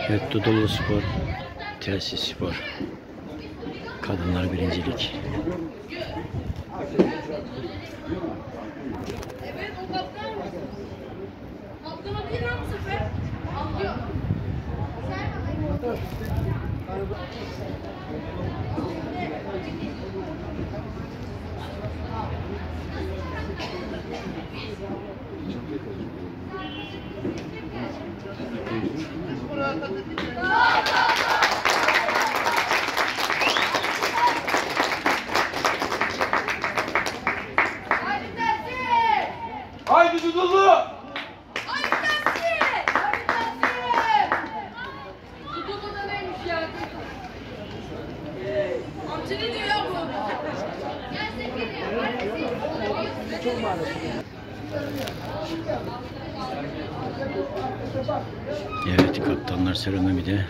Evet, Dudullu Spor, Telsiz Spor. Kadınlar birincilik. Evet, o kaptan mı? Kaptana değil lan bu sefer. Atlıyor. Haydi Dudullu! Haydi Telsiz! Haydi Telsiz! Dudullu da neymiş ya? Amca ne diyor ya bu? Çok maalesef. Evet, kaptanlar serenamide.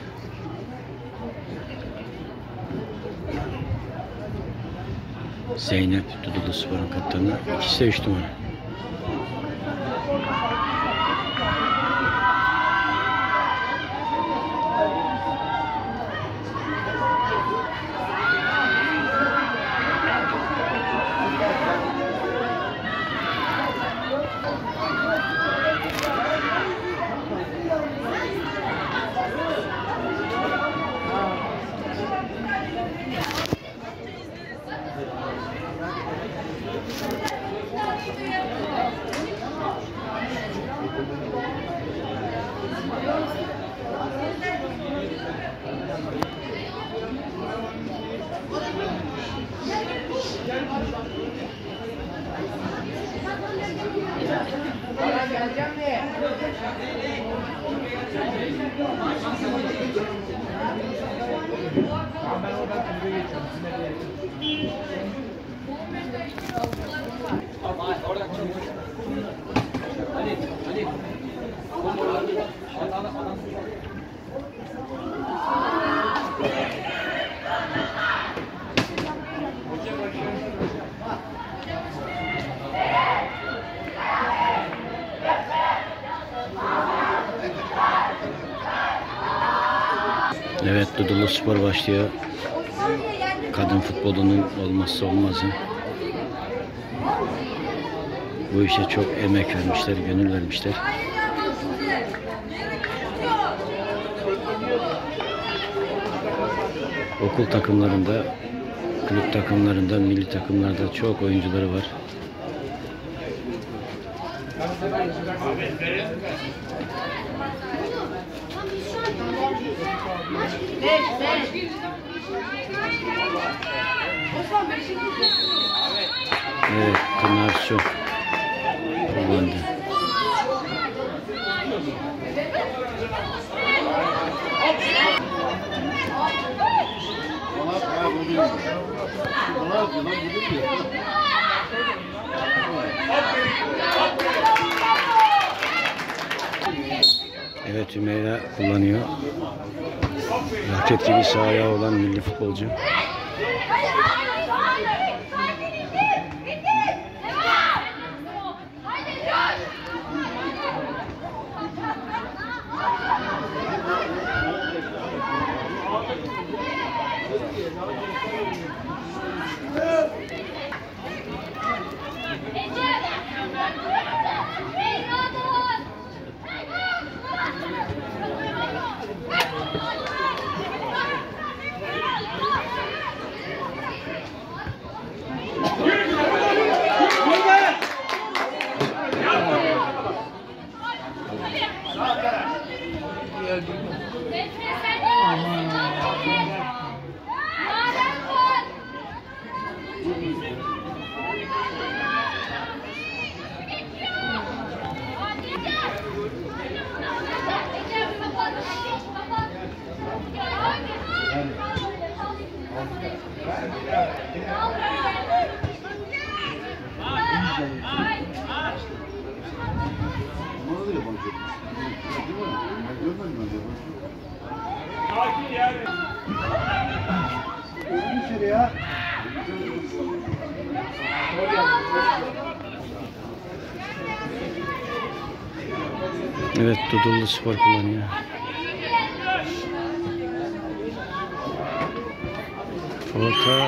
Zeynep, Dudullu Spor'un kaptanı. İkisi de 3 numara. Evet, Dudullu Spor başlıyor. Kadın futbolunun olmazsa olmazı. Bu işe çok emek vermişler, gönül vermişler. Okul takımlarında, kulüp takımlarında, milli takımlarda çok oyuncuları var. Evet, Pınar Su kullandı. Evet, Hümeyra kullanıyor. Roket gibi sağ ayağı olan milli futbolcu. Evet, Dudullu Spor kullanıyor. Orta.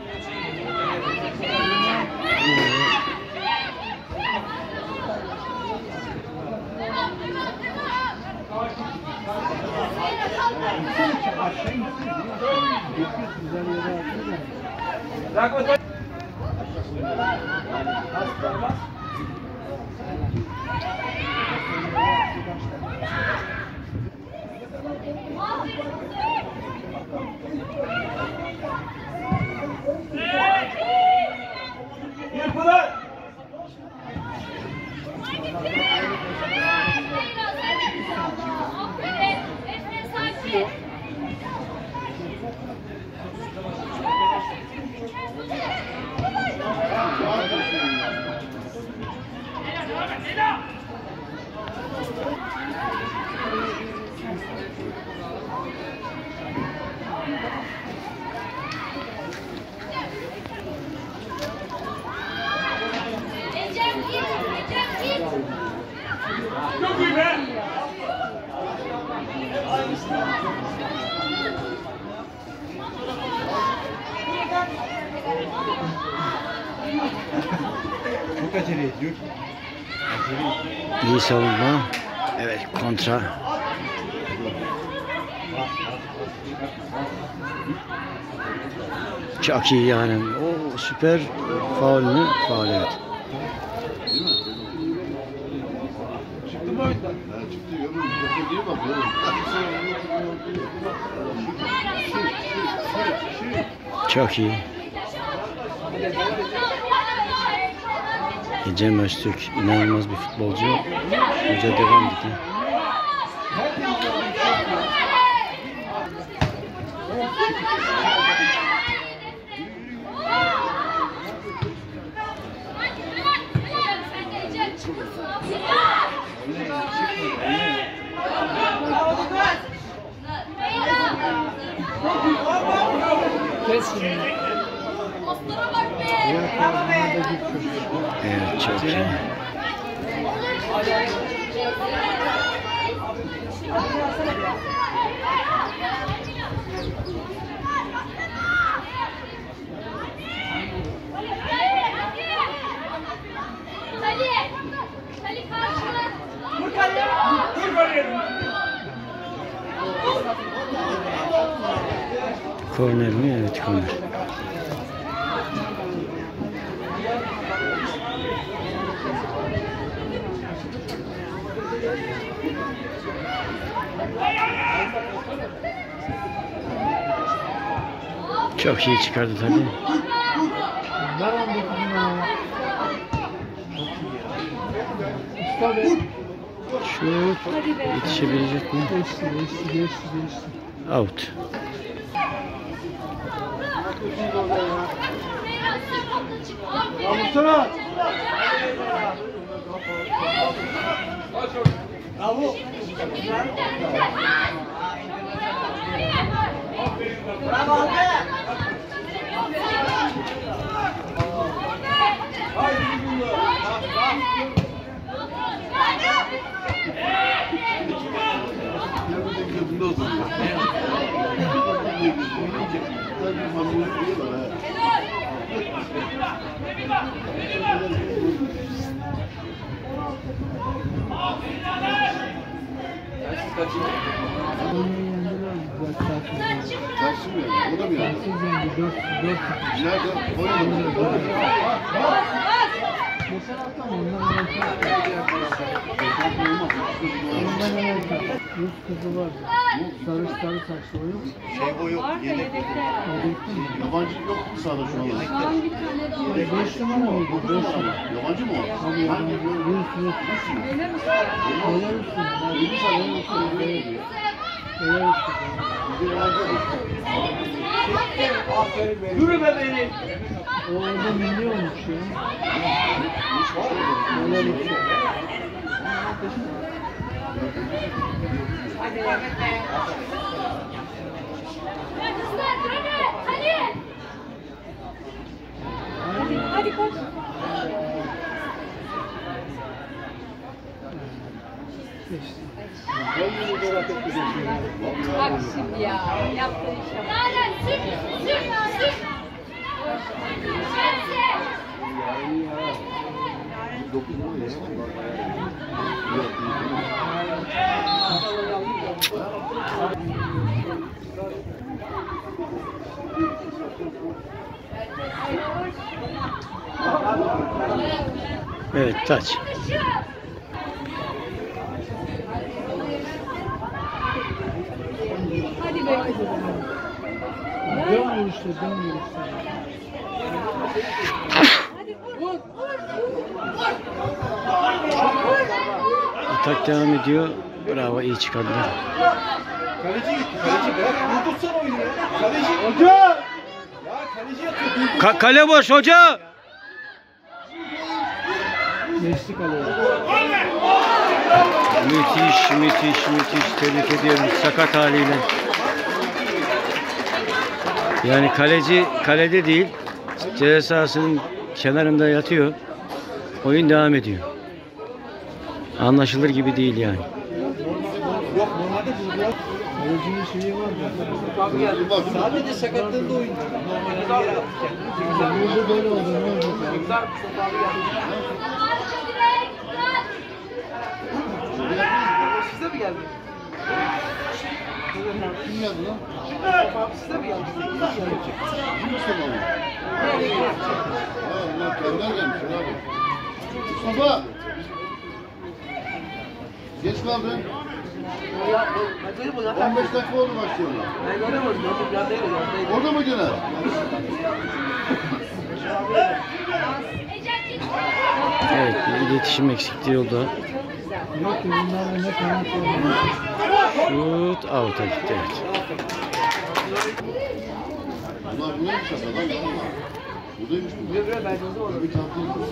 Çok acele ediyor. İyi savunma. Evet, kontra. Çok iyi yani. O süper faul mü? Faul, evet. Çıktı mı oyundan? Çıktı. Çok iyi bakıyorum. Çok iyi. Cem Öztürk inanılmaz bir futbolcu. Hoca devam ediyor. Evet, çok iyi. Korner mi? Evet, korner. Çok iyi çıkardı tabii. Şut yetişebilecek mi? Out. Bravo. Bravo. Tersi mi yani? O da mı yani? Nerede? Geçen hafta mı? Ondan önce Rus kızı vardı. Sarı saçlı o yok. Şey o yok. Yedek. Yabancı yok mu sahada şu an? 5 numara mıydı? 5 numara. Yabancı mı o? Tabii Hangi? Rus. Yürü be beni. O orada milli olmuş ya. Belarus. Hadi koş. Geçti. Bak şimdi ya. Yaptığın işe bak. Nalan sür. Evet, taç. Hadi be kızım. Dön vuruşta, dön vuruşta. Atak devam ediyor. Bravo, iyi çıkardılar. Kaleci gitti. Kaleci bırak. Durdursana oyunu ya. Kaleci. Hoca! Ya kaleci yatıyor. Kale boş hoca. Geçti kaleye. Müthiş. Tebrik ediyorum sakat haliyle. Yani kaleci kalede değil. Ceza sahasının kenarında yatıyor. Oyun devam ediyor. Anlaşılır gibi değil yani. Kalecinin şeyi var da. Sadece sakatlığında oyun. Normalde yere atacak. Burada böyle oldu. Ne olacak abi? Size mi geldi? Kim geldi lan? Size mi geldi? Kim Mustafa mı? Allah Kender gelmiş abi. Mustafa! Geç kaldın. 15 dakika oldu başlıyorlar. Ben göremedim. Orada mıydın ha? Evet, bir iletişim eksikliği oldu. Yok ki bunlarla ne kanat var. Şut out'a gitti, evet. Bunlar buradaymış adam. Buradaymış bunlar. Bir tatlıymış.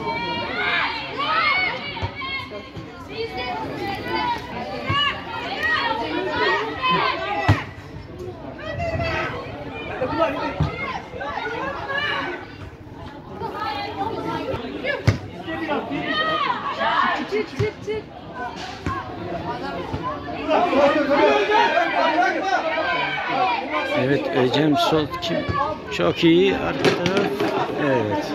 Çık. Evet, Ecem sol kim? Çok iyi arka taraf. Evet.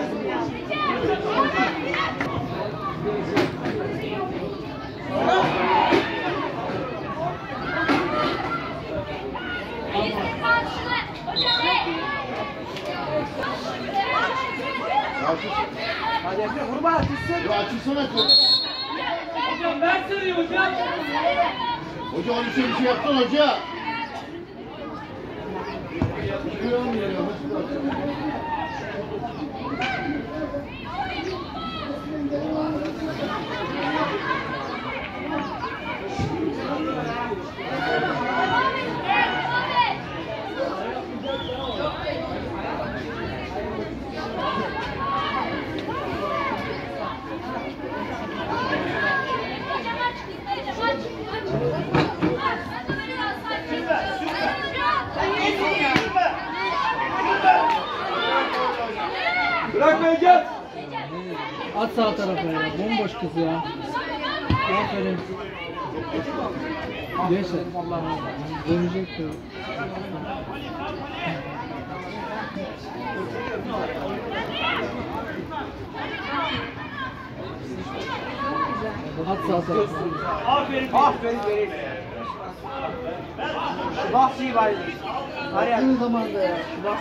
Hadi Emre vurma açılsın. Ya açılsana kız. Hocam ben sırayım hocam. Hoca onu bir şey yaptın hoca. Hiçbir olmuyor ya. Nasıl yapacağım? Bırakmayacağız. At sağ tarafa ya. Bomboş kız ya. Aferin. Neyse. Dönecek de. At sağ tarafa. Aferin vereyim. Şu bahsiyi var. Aynı zamanda ya.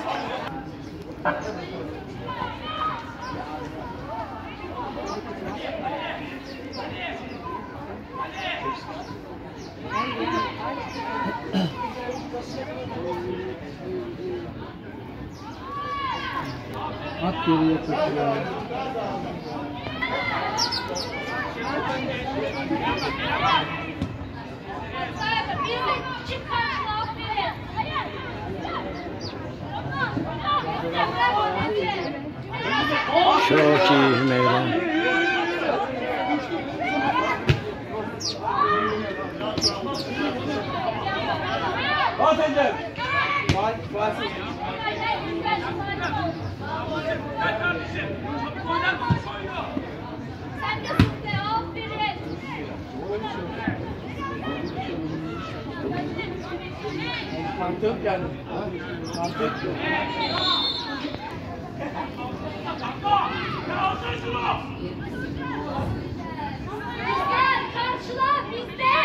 At geriye tutuyor. Çok iyi Hümeyra. Bas Ecem. Bas. Sen de aferin. Kantı yok yani. Kantı yok. Karşıla bizde.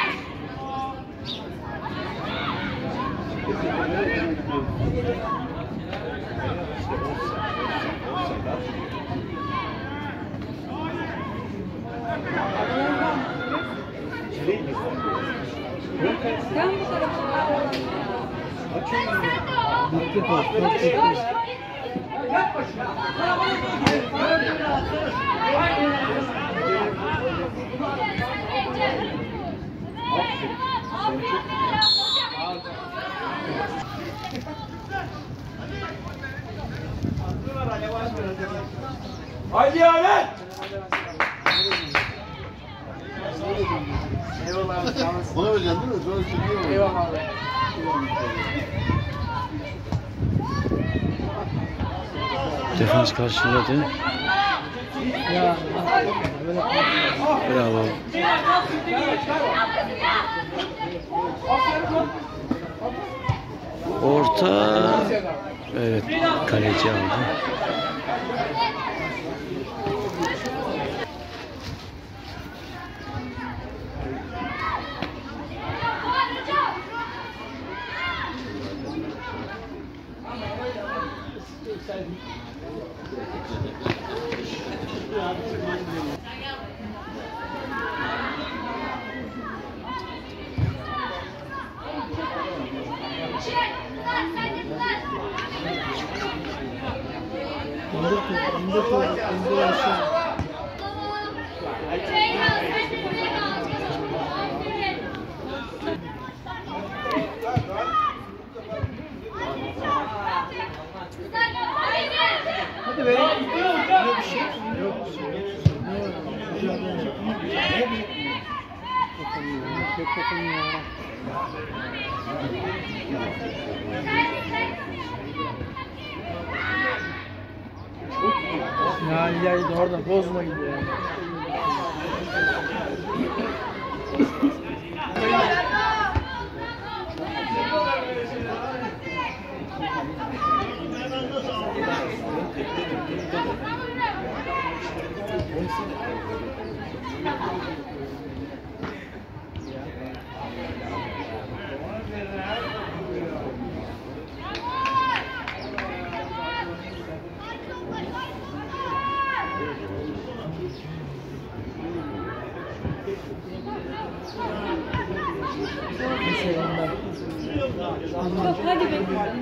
Sen bu tarafa. Sen de o. Bitti top. Top Koş, bitti. koş. Haydi Ahmet! Eyvallah abi. Sağ olasın. Ona vereceksin değil mi? Sonra çekiyor. Eyvallah abi. Defans karşıladı. Ya. Böyle Bravo. Orta. Evet, kaleci aldı. İndir top. İndir aşağı. Hadi be. Yok bir şey. Yok bir şey. Ne var? Tek dokunmuyor. Ya orada bozma gibi ya. Hadi be.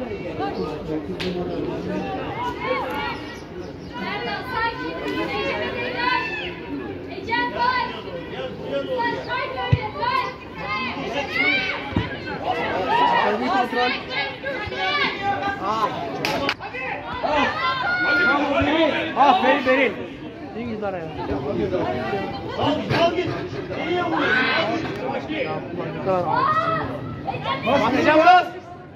Ecem var. Say böyle say. Kalbi kontrol. Aferin Beril. İyi git araya. Al git. İyi vuruyor. Ya ne kadar ağır. Bas Ecem bas.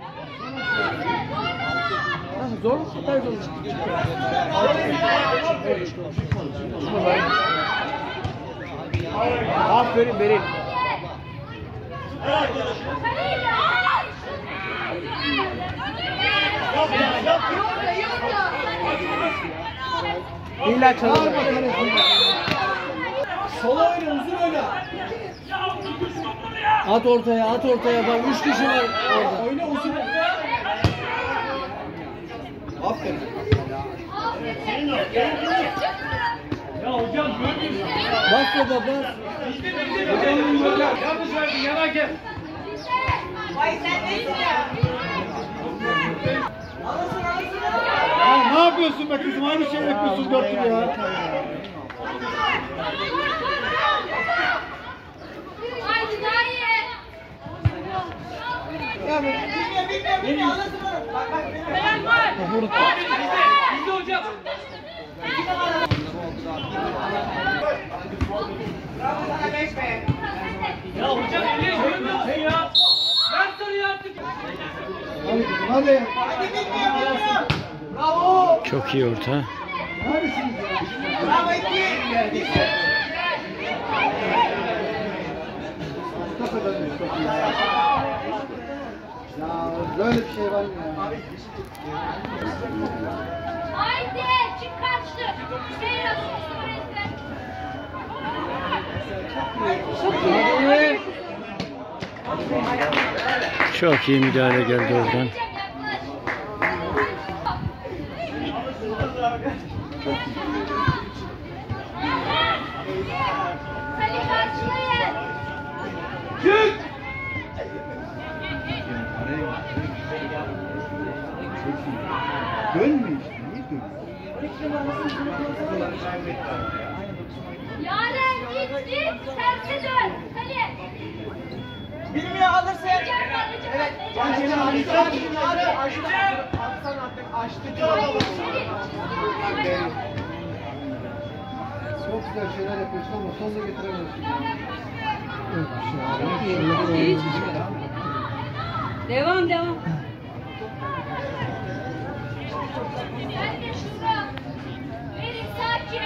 Zor mu? Tabii zor. Aferin Beril. İlla çalın. Sola oyna, uzun oyna. At ortaya, at ortaya. Bak 3 kişi var orada. Oyna uzun. Aferin. Ya hocam görmüyor musun? Bas baba bas. Yanlış verdin yanarken. Ya ne yapıyorsun be kızım? Aynı şey yapıyorsun 4 tur ya. Haydi dayı. Ben var. Bizde hocam. Ya hocam eliye görmüyorsun ya. Ver sarıyı artık. Hadi. Çok iyi orta. Ya böyle bir şey var mı ya? Haydi çık kaçtı. Seyir asıl Çok iyi müdahale geldi oradan. Hadi karşılayın. Dönmüyor işte. Niye dönmüyor? Yaren git git. Terse dön. Kale. Bilmiyor alırsa Evet. Çok güzel şeyler yapıyorsun ama sonunda getiremiyorsun. Devam. Sen de şura. Verin sakin.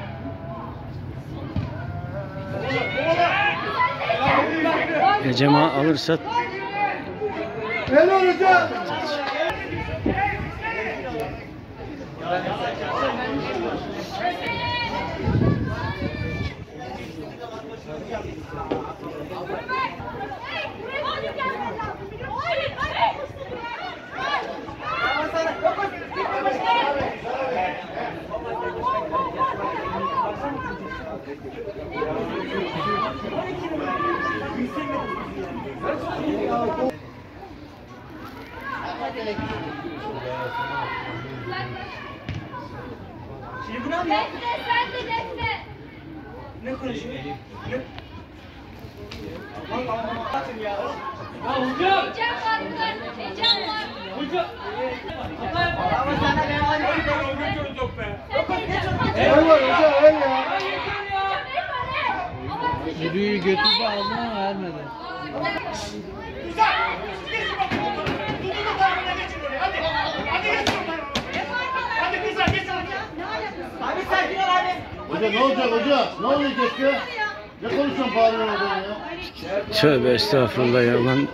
Ecema alırsa Helal hocam. Defne sen de defne. ne konuşuyor? Ecem var. Ecem var. Ama sana ben var. El var hocam el ya. Yürüyü götürdü aldı ama vermedi. Abi sakin ol abi. Hoca ne olacak hoca? Ne olacak ya? Ne konuşuyorsun bağırıyorsun oradan ya? tövbe estağfurullah ya lan.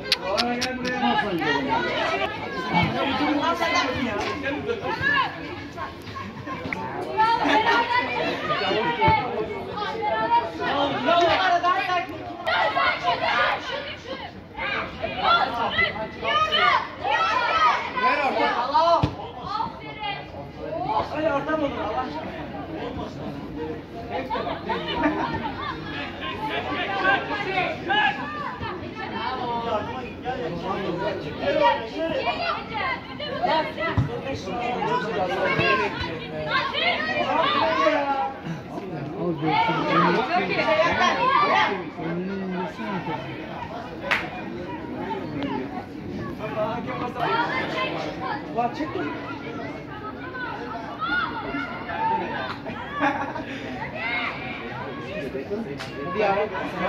Aradan sakin. Ver Allah. Aferin. Öyle ortam olur Allah. Al götür. Önünü indirsene tekrar. Ulan çek dur. Hadi ya.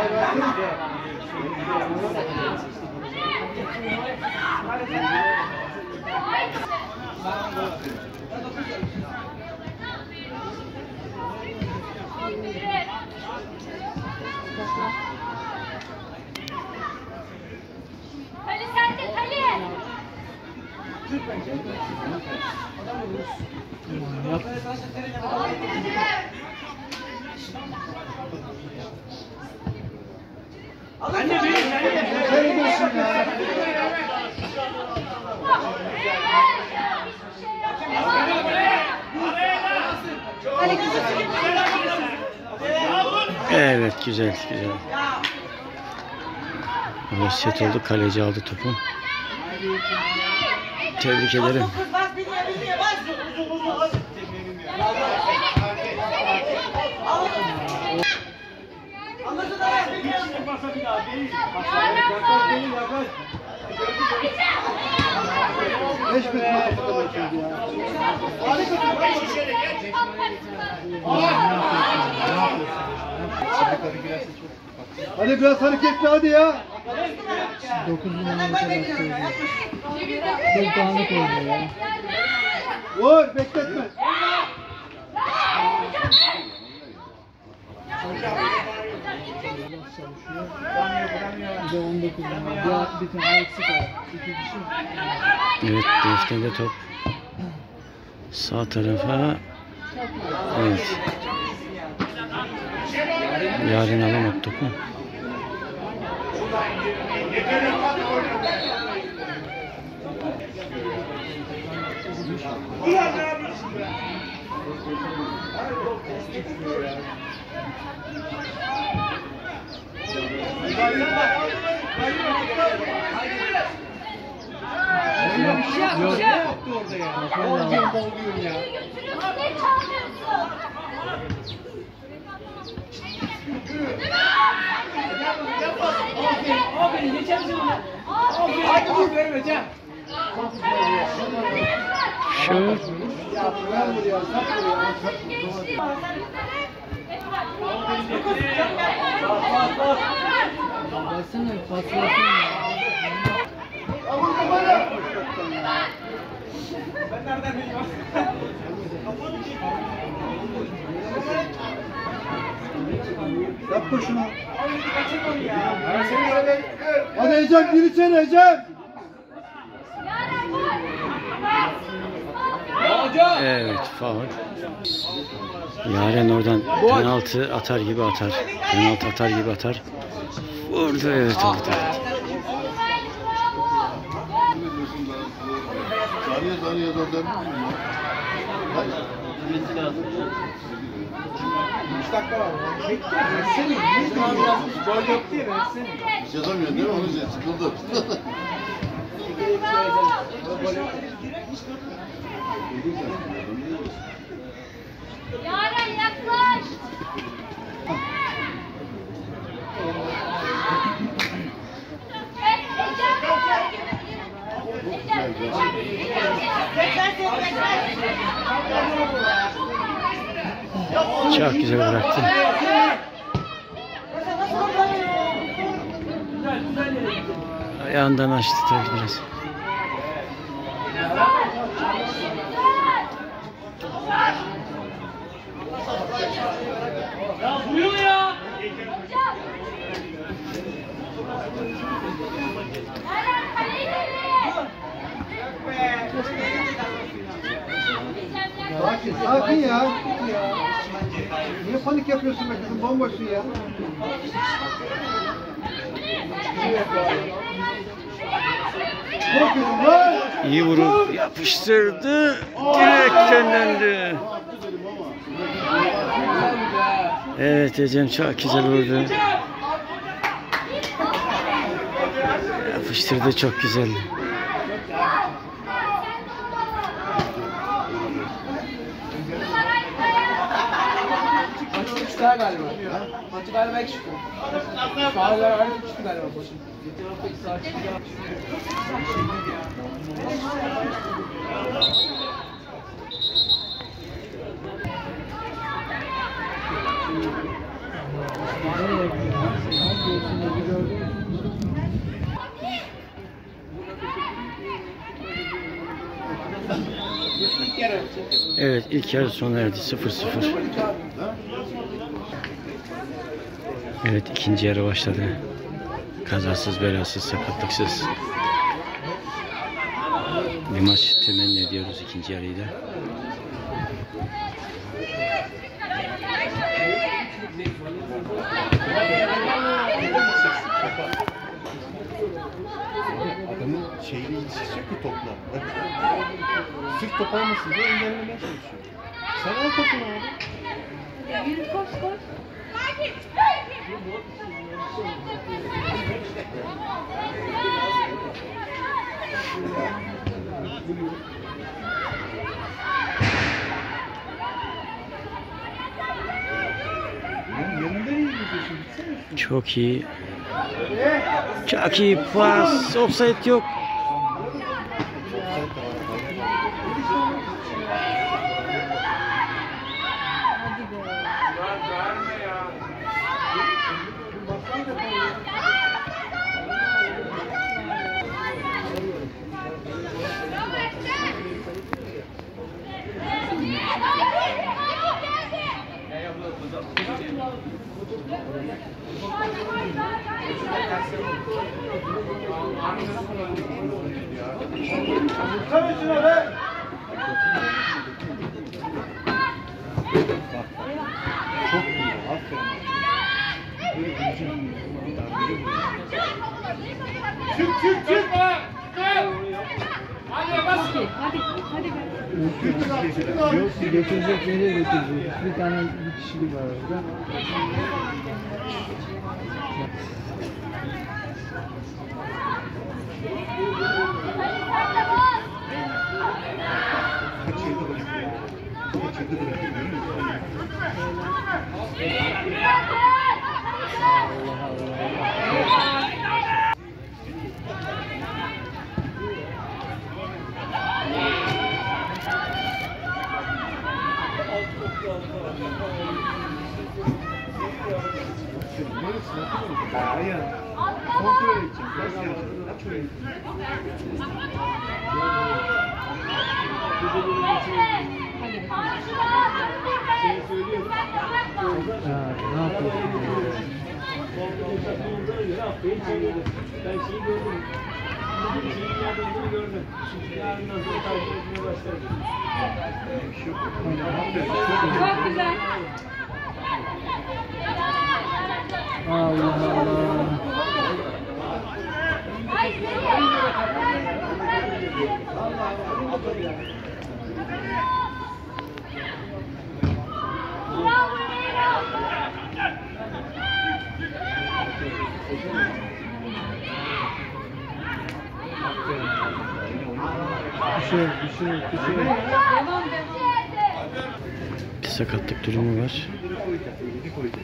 Kale sende kale. Yap. Anne benim Sen ne diyorsun ya? Evet güzel. Evet, set oldu. Kaleci aldı topu. Tebrik ederim. Kız bas bilmiyor bas. Anlasın da ver. Beş metre topu bakıyordu ya. Hadi biraz hareketli hadi ya. 9 numara kadar söylüyor. Çok dağınık oynuyor ya. Vur bekletme. çalışıyor. Bir de 19 numara. Bir tane eksik var. 2 kişi. Evet, defterde top. Sağ tarafa. Evet. Yarın alamadı topu. Ne yaptı orada ya? Boğuluyorum ya. Aferin geçersin onu. Hadi vur verme Cem. Şut. Baksana paslasın ya. Ben nereden bileyim? Yapma şunu. Hadi Ecem gir içeri Ecem. Evet, faul. Yaren oradan penaltı atar gibi atar. Penaltı atar gibi atar. Vurdu, evet oldu. Saniye döndüm. 3 dakika var. Versene. Gol yok diye versene. Bir şey yapamıyorsun değil mi? Onun için sıkıldım. Yaren yaklaş. Çok güzel bıraktı. Ayağından açtı tabii biraz. Ya vuruyor ya. Sakin, sakin ya. Niye panik yapıyorsun be kızım? Bomboşsun ya. Korkuyorum lan. İyi vurup yapıştırdı. Direkten döndü. Evet, Ecem çok güzel vurdu. Yapıştırdı, çok güzeldi. Maçı çıktı galiba. Maçı galiba çıktı. Fauller artık çıktı galiba başım. Nereye gidiyorsun? Göğsünde bir gördün mü? Evet, ilk yarı sona erdi, 0-0. Evet, ikinci yarı başladı. Kazasız, belasız, sakatlıksız bir maç temenni ediyoruz ikinci yarıyı da. Adamın şeyle ilgisi yok ki topla. Bak. Sırf top almasın diye engellemeye çalışıyor. Sen al topunu abi. Yürü koş koş. Yanında iyi gidiyorsun. Gitsene. Çok iyi. Çok iyi pas. Offside yok. Baksana şuna be. Çok iyi. Aferin. Böyle vuracağım. Bir darbeli vuracağım. Çık. Yok, götürecek nereye götürecek? Bir tane bir kişilik var orada. Kaçırdı bırakıyor. Kaçırdı bırakıyor. Görüyor musun? Hayır. Kontrol edeceğim. Nasıl yapacağım? Kaç oyun? Ne yapıyorsun? Çok güzel. Allah Allah. Bir şey yok. Bir sakatlık durumu var. Bir koyacağız.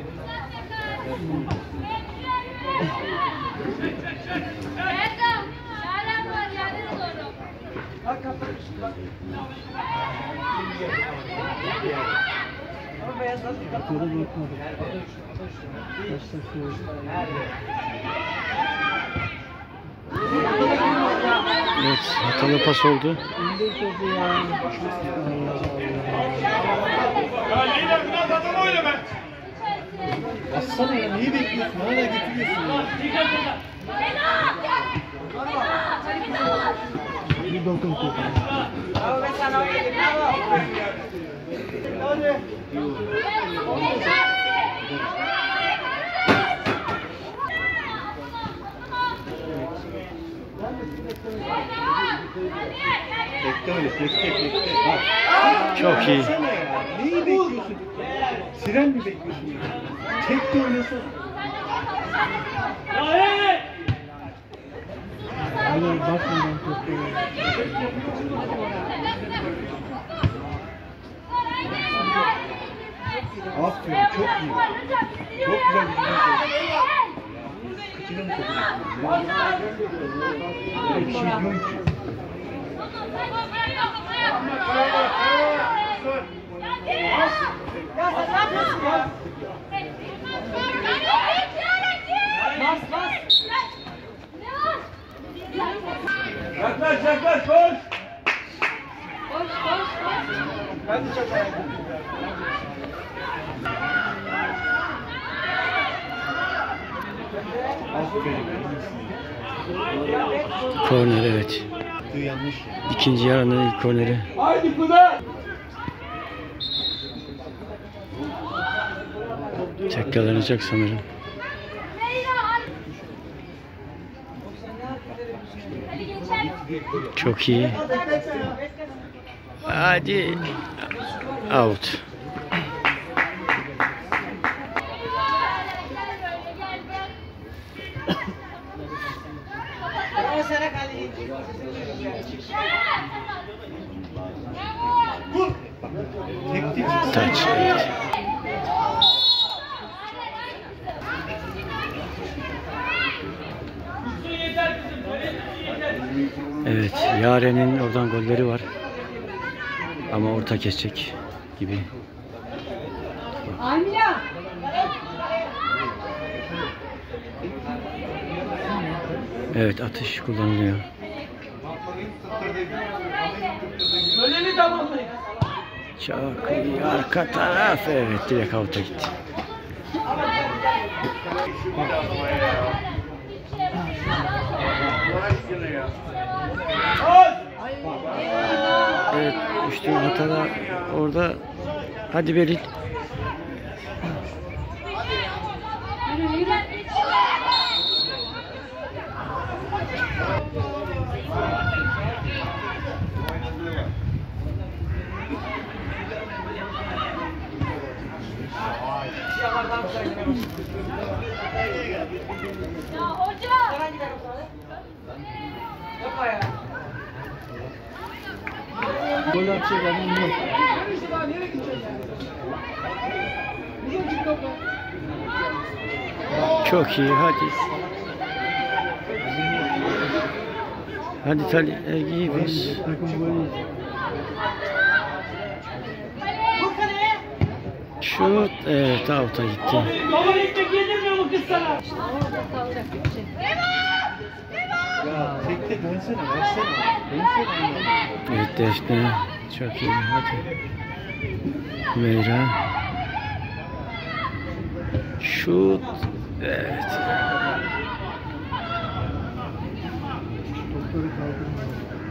Yukarı bırakmadım. Başlatıyoruz. Evet, hatalı pas oldu. İndir topu ya. Bassana ya. Neyi bekliyorsun? Hala götürüyorsun ya. Bir dokun topu. Bekle öyle. Bekle. Bak. Çok iyi. Baksana ya. Neyi bekliyorsun? Siren mi bekliyorsun ya? Tek de oynasana. Hayır bakmadan topu. Aferin. Çok iyi. Çok güzel bir şey. Kaçırır mı topu? Bir şey diyorum ki. Yaklaş koş. Aferin. Korner, evet. Bu yanlış ya. İkinci yarının ilk korneri. Haydi Kuda. Tekrarlanacak sanırım. Çok iyi. Hadi. Out. Touch. Evet. Evet, Yaren'in oradan golleri var. Ama orta kesecek gibi. Amila. Evet, atış kullanılıyor. Böleni tamamlayın. Çok iyi, arka taraf. Evet, direkt out'a gitti. Koş. Düştüğün hatalar orada. Hadi Berit. Yürü yürü. Ya hoca. Yapma ya. Gol atacak adam yok. Neresi daha nereye gideceğiz yani? Uzun çık topu. Çok iyi hadi. Hadi Tali iyi biz. Takım golü yiyecek. Şut evet out'a gitti. Baba ekmek yedirmiyor mu kız sana? Ya tekte dönsene, versene. Dönsene. Evet Defne çok iyi hadi. Meyra. Şut evet. Topları kaldırmıyor.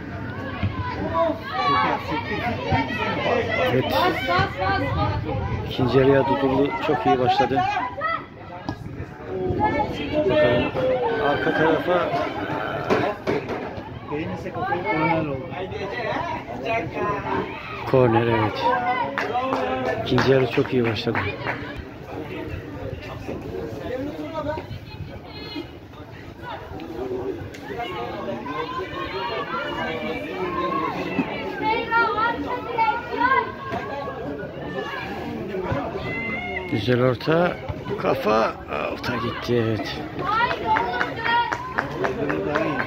Evet. Bas bas bas. İkinci yarıya Dudullu çok iyi başladı. Bakalım arka tarafa Beğenirse kafayı Korner oldu. korner evet. İkinci yarı çok iyi başladı. Güzel orta. Kafa alta gitti evet. daha iyi.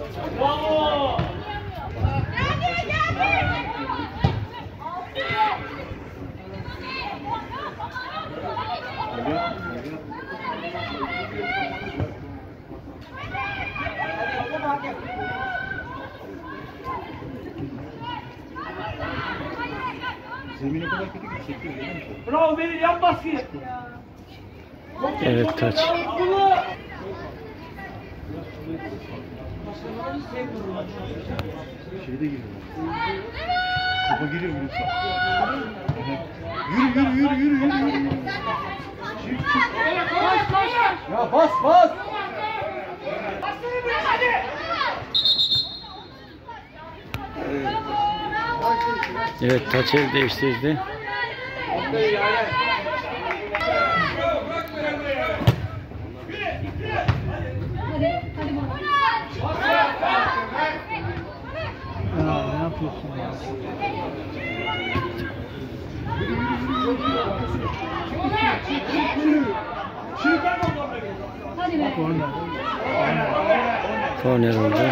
Zemine kadar kötü ki çekiyor değil mi? Bravo Beril yap baskıyı. Evet taç. Şeyde giriyor. Topa giriyor Gülüş. Yürü. Çık. Ya bas bas. Evet taç el değiştirdi. Hadi baba. Ya ne yapıyorsun ya? Hadi be. Korner. Korner oldu.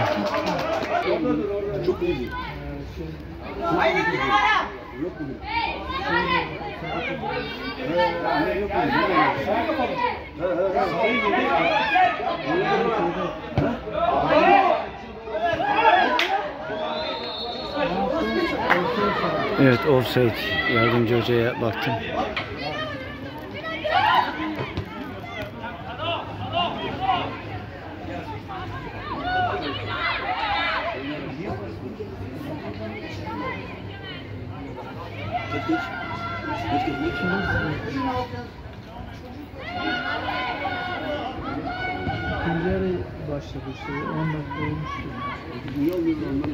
Evet offside. Yardımcı hocaya baktım. İkinci yarı başladı işte. 10 dakika olmuştu.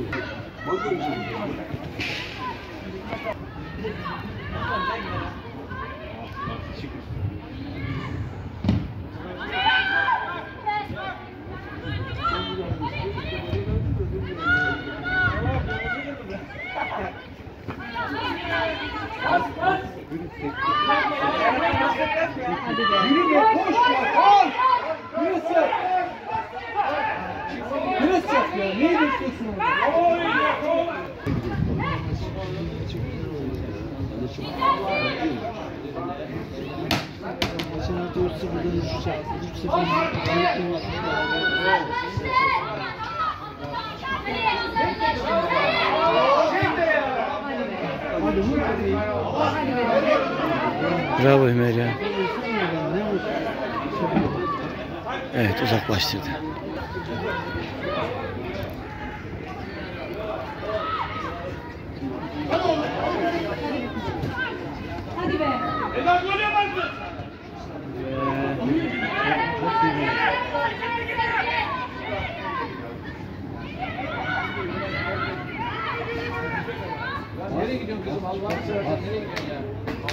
Yürü be koş ya koş. Yürüsün. Yürüsün ya. Neyi bekliyorsun orada? Geçen hafta 3-0'dan 3 yaptı. 3-0'dan Hadi vur hadi. Bravo Ömer ya. Ne vur? Evet uzaklaştırdı. Nereye gidiyorsun kızım? Allah'ını seversen nereye gidiyorsun ya?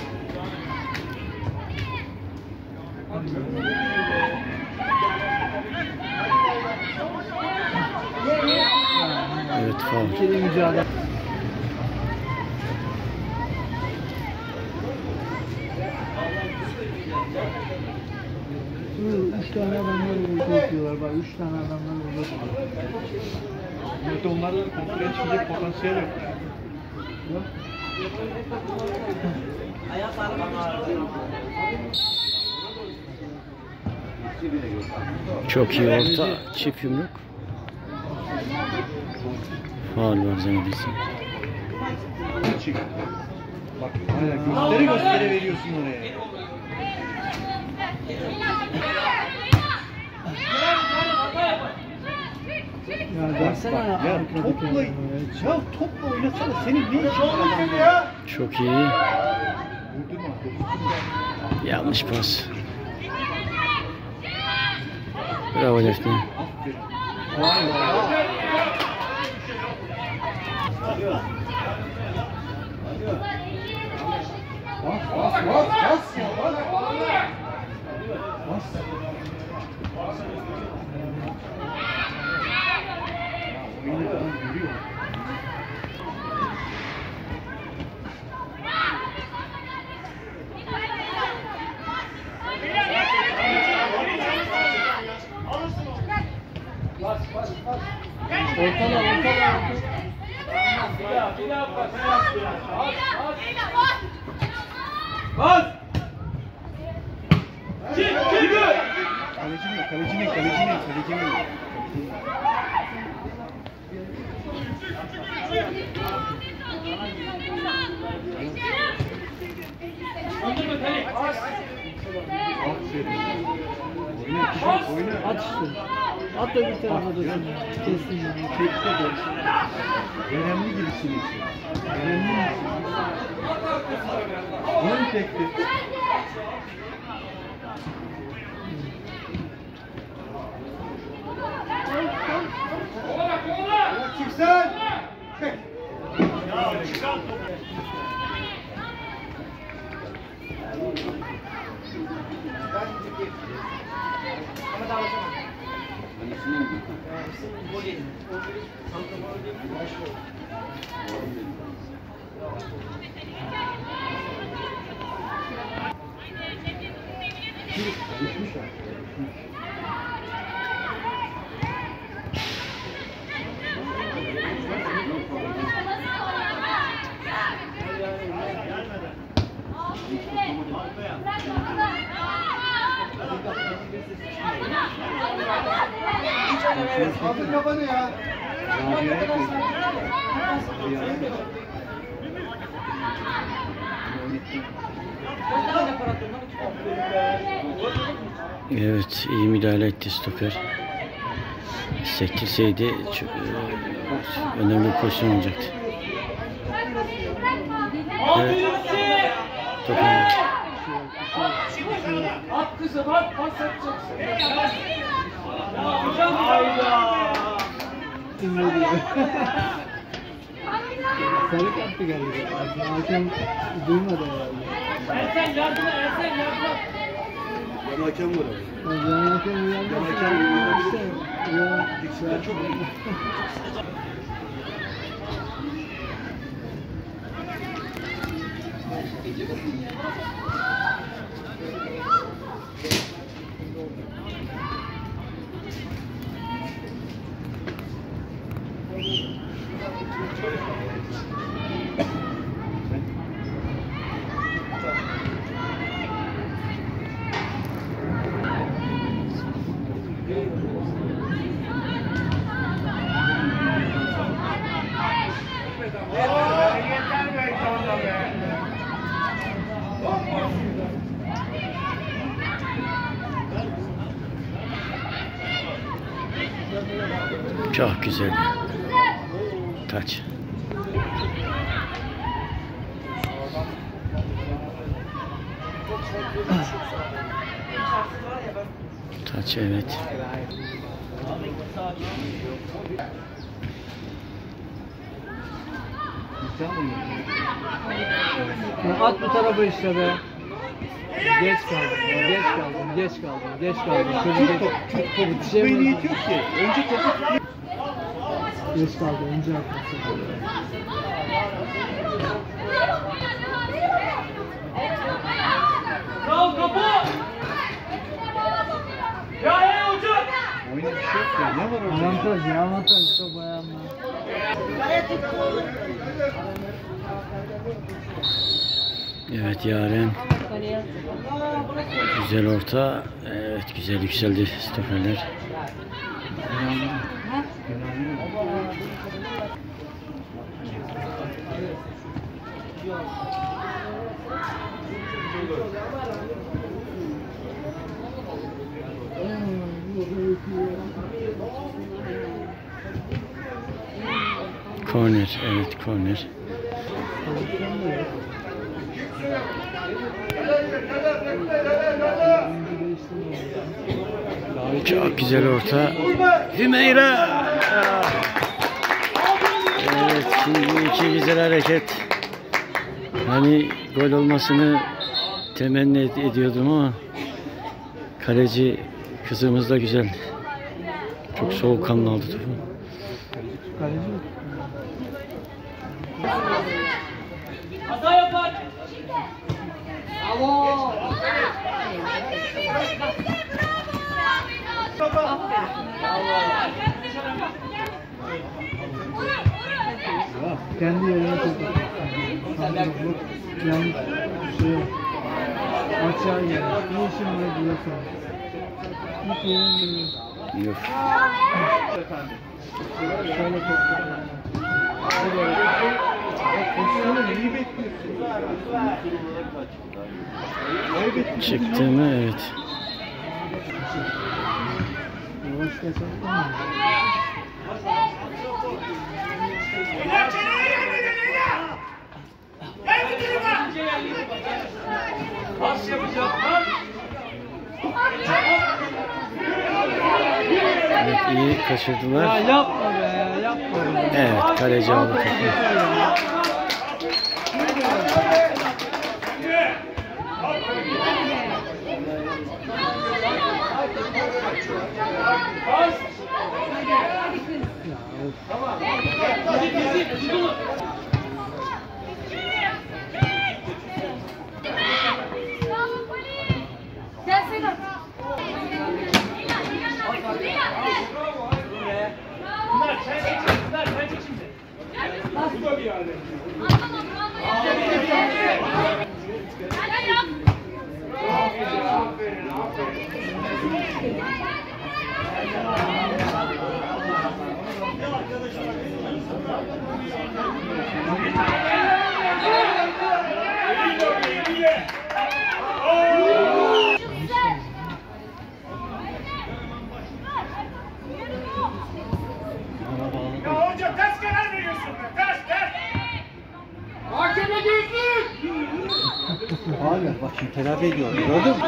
Evet, faul. İkili mücadele. Üç tane adamlar burada yapıyorlar. Bak 3 tane adamlar burada yapıyorlar. Evet, onlarda kontra çıkacak potansiyel yok. Yok. Çok iyi orta, çift yumruk. Faul var zannedersem. Çık. Bak hala göstere göstere veriyorsun oraya. Ya versene Bak, ya arkadaki topla, adamı ya topla oynasana. Senin ne işin var adamda ya? Çok iyi. Vurdurma. Yanlış pas. Bravo Defne. Vay vay. Bas ya bas. Bas. Oyunu adam görüyor. Kaleci ne? Aferin. Oyna. At işte. At öbür tarafa da sen. Kesin yani. Tekte de. Önemli gibisiniz. Önemli misiniz? Oyun tekte. Çıksan. Çek. Kaldır kafanı ya. Evet, iyi müdahale etti stoper. Sektirseydi çok önemli bir pozisyon olacaktı. Evet. Topu. At kızım at pas yapacaksın. Sarı kartı geldi. Hakem duymadı herhalde. Ersen yardım et Ersen yardım. Yan hakem var abi. Yani hakem uyandı. Yan hakem uyandı. Ya. Diksinler çok iyi. Çok güzel. Taç. Taç, evet. At bu tarafa işte be. Geç kaldım. Şöyle Topu tutmayı niyeti yok ki. Önce topu geç kaldı. Önce atması. oyuna bir şey yok ya. Ne var orada? Avantaj top ayağımla. Evet, Yaren. Güzel orta. Evet, güzel yükseldi stoperler. Korner, evet, korner. Çok güzel orta. Hümeyra. Evet, şimdi iki güzel hareket. Hani gol olmasını temenni ediyordum ama kaleci kızımız da güzel. Çok soğukkanlı aldı topu. Hata yapar. Bravo. Kendi yerine topu. Yanlış şey aşağı yer. Ne işin var diyorsun? Hiç yerin değil. Yok. Şöyle top. Neyi bekliyorsun? Çıktı mı? Evet. Yavaş geçelim mi? Evet, iyi kaçırdılar. Ya yapma be, yapma be. Evet, kaleci aldı topu. Gel Sedat. Hoca ters karar veriyorsun. Ters. Hakeme gözlük. Hala bak şimdi telafi ediyor. Gördün mü?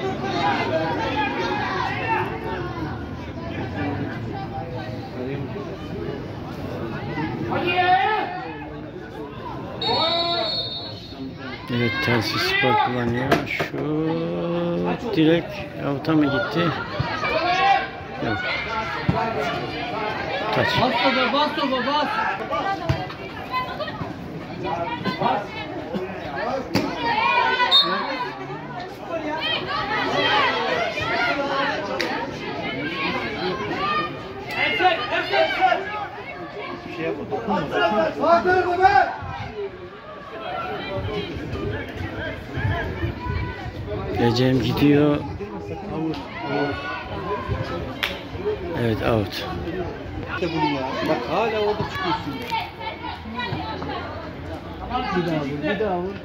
Evet, telsiz spor kullanıyor. Şu direkt avuta mı gitti? Yok. Taç. Bas topa, bas. Bir şey yapmadım. Ecem gidiyor. Evet, out. İşte bunu ya. Bak hala orada çıkıyorsun. Bir daha vur.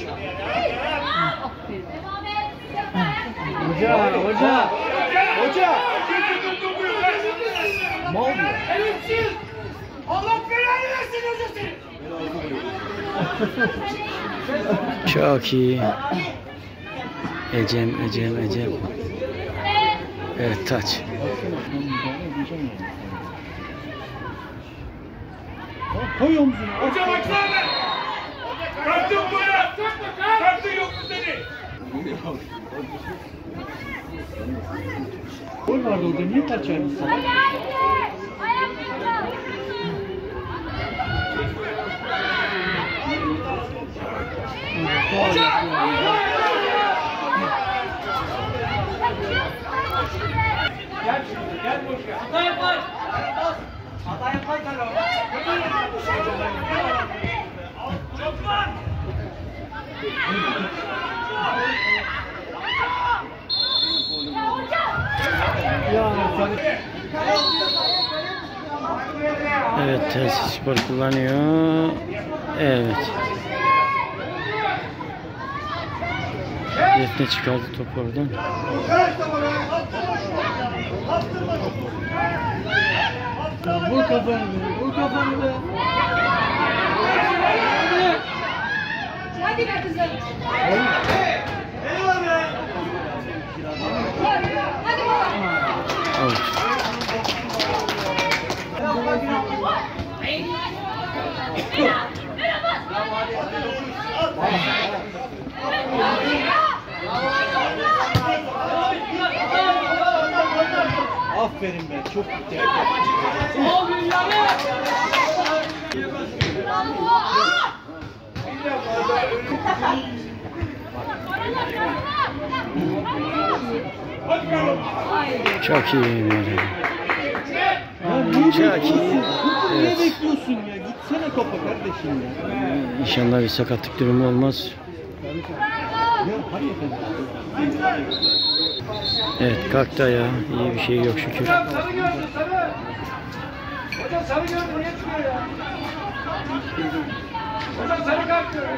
Hoca. Ne oluyor? Elifsiz. Allah belanı versin hoca seni. Çok iyi. Ecem. Evet, taç. Koy omzunu. Hoca baksana. Kartın buraya. Kartın yok mu senin? Gol vardı orada. Niye taç verdin sana? Gel şimdi, gel boşa. Hata yapar. Hata yapar sana. Çok var. Evet, Telsiz Spor kullanıyor. Evet. Defne çıkardı topu oradan. Vur kafanı be. Vur kafanı be. Hadi be kızım. Hadi baba. Out. Aferin be. Çok güzel. Çok iyi Meryem. Niye Çok iyi. Niye Evet. bekliyorsun ya? Gitsene topa kardeşim ya. İnşallah bir sakatlık durumu olmaz. Ya hadi efendim. Evet, kalktı ayağa. İyi bir şey yok şükür. Hocam sarı gördün sarı. Hocam sarı gördün niye çıkıyor ya? Hocam sarı kart görüyor.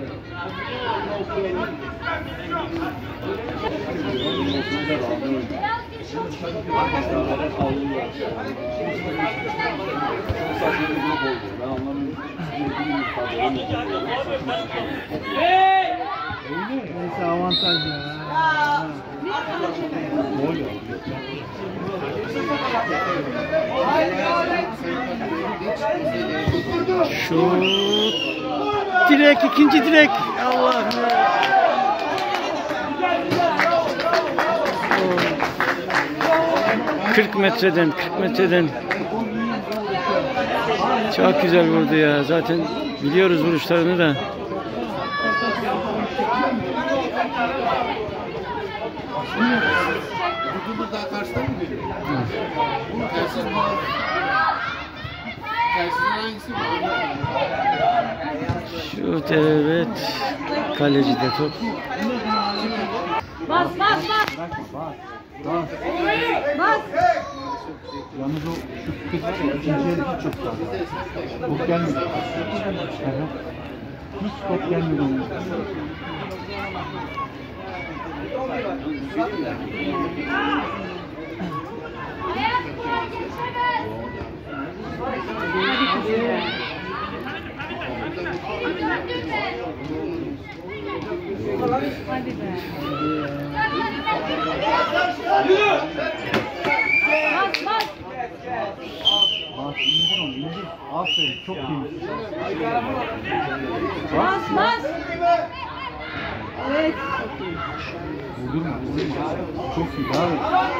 Neyse avantaj ya. Şut. Direk, ikinci direk. Allah'ım. 40 metreden. Çok güzel vurdu ya. Zaten biliyoruz vuruşlarını da. Bu daha karşıda mı geliyor? Telsiz mi? Telsizin hangisi bu? Şut, evet. Kaleci de top. Bas. Yalnız o şu kız var ya, ikinci yarı çok sağ. Top gelmedi. Hiç top gelmedi onun. Hadi be. Bas. Bak indir onu indir. Aferin çok iyi. Bas. Evet. Vurdurma. Çok iyi abi.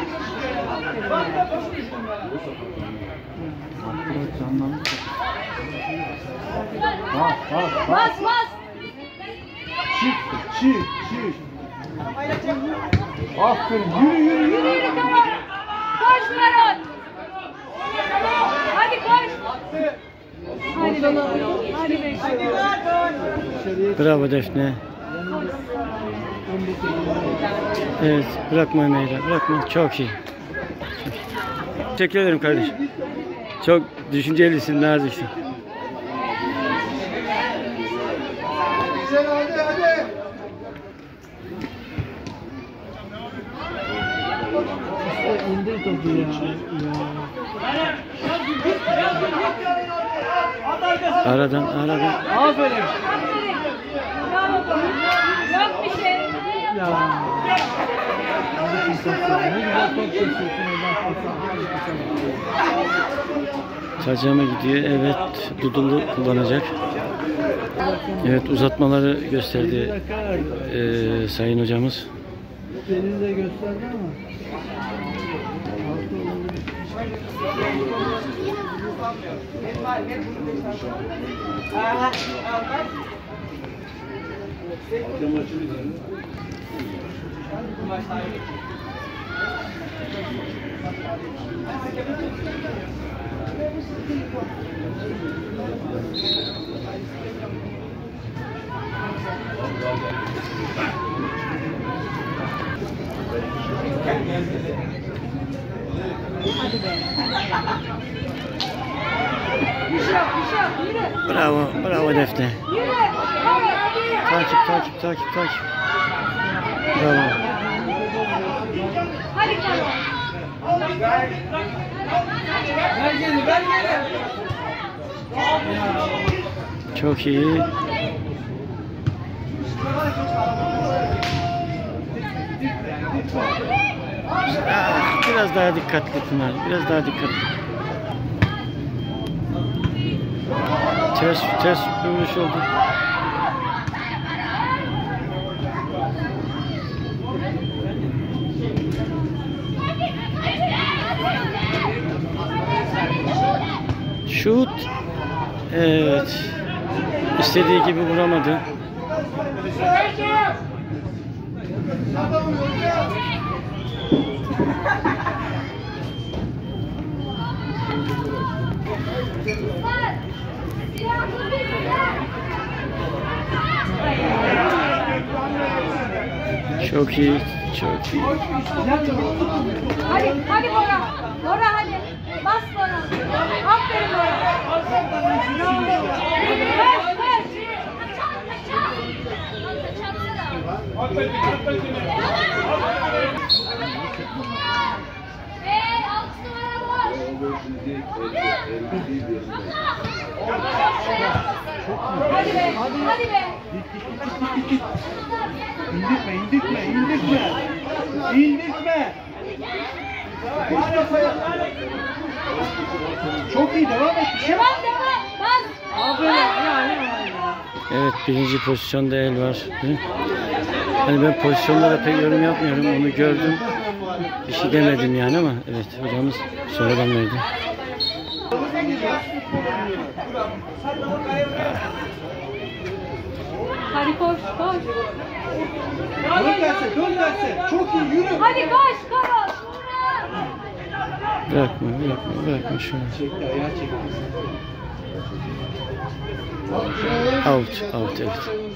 Bak canlandı. Bas. Çık. Aferin. Yürü. Tamam. Koş Ferhat. Hadi koş. Hadi be. Bravo Defne. Evet, bırakma Meyra, bırakma. Çok iyi. Teşekkür ederim kardeşim. Çok düşüncelisin, naziksin. İndir topu ya. Aradan. Aferin. Bravo. Yok bir şey. Ya. Ne güzel top kesiyorsun oradan pas. Hacama gidiyor. Evet. Dudullu kullanacak. Evet, uzatmaları gösterdi sayın hocamız. Seni de gösterdi ama. Bravo, bravo Defne. Yürü. Hadi. Takip. Bravo. Hadi Kemal. Ver geri, ver geri. Çok iyi. Biraz daha dikkatli Pınar. Biraz daha dikkatli. Ters bir vuruş oldu. Şut. Evet. İstediği gibi vuramadı. Çok iyi. Hadi Bora. Bora hadi. Bas Bora. Aferin Bora. Ver. Hadi be. İndirtme. Çok iyi, devam et. Devam. Bas. Evet, birinci pozisyonda el var. Hani ben pozisyonlara pek yorum yapmıyorum. Onu gördüm. Bir şey demedim yani ama evet, hocamız sonradan verdi. Hadi koş. Dön derse. Çok iyi, yürü. Hadi koş. Bırakma şunu. Çekti, ayağı çekti. Out evet.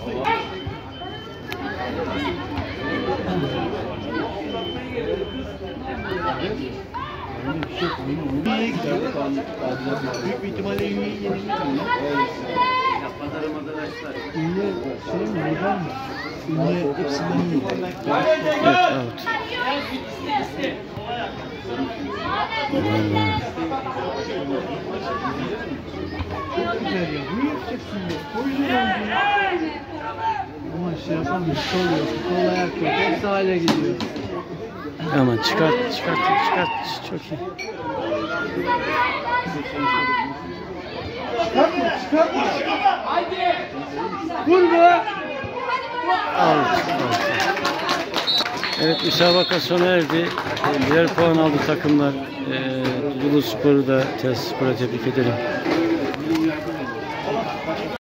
Büyük bir ihtimalle Ünlü'yü yenildi. Ünlü şey mi, modern mi? Ünlü hepsinden iyi. Evet, out. Çok güzel ya, bunu yapacaksın ya. Koyacağım ya. Ama şey yapamıyor, sol ayak yok, hepsi hale gidiyor. Aman çıkart. Çok iyi. Çıkartma. Vur be. Out. Evet, müsabaka sona erdi. Birer puan aldı takımlar. Dudullu Spor'u da Ters Spor'a tebrik ederim.